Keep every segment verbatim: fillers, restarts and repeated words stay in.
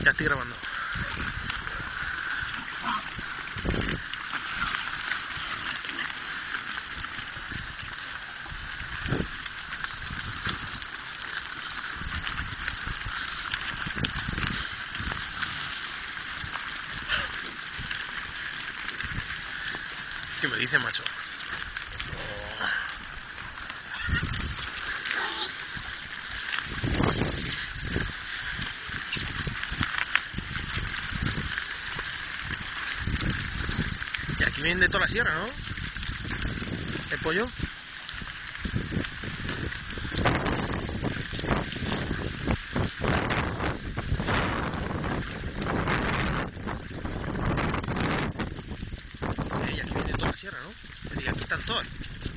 Ya estoy grabando. ¿Qué me dice, macho? Oh. Y aquí vienen de toda la sierra, ¿no? El pollo. Eh, y aquí vienen de toda la sierra, ¿no? Y aquí están todas.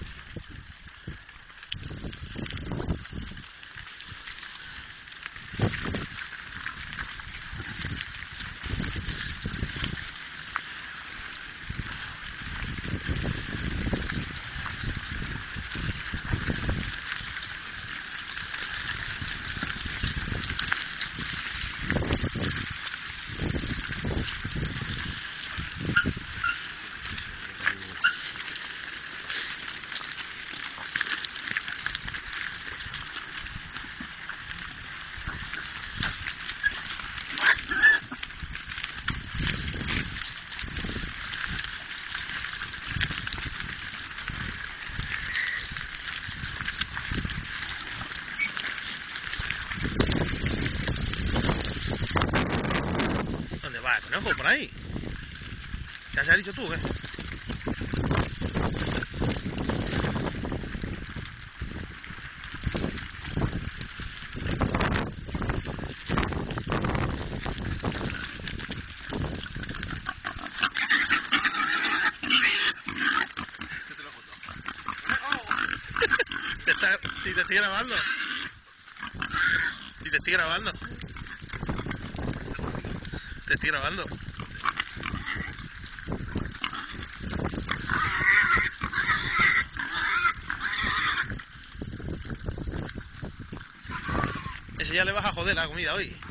¿Dónde va el conejo? Por ahí. ¿Ya se has dicho tú, qué? Te está, si te estoy grabando. Si te estoy grabando. Te estoy grabando. Ese ya le vas a joder la comida hoy.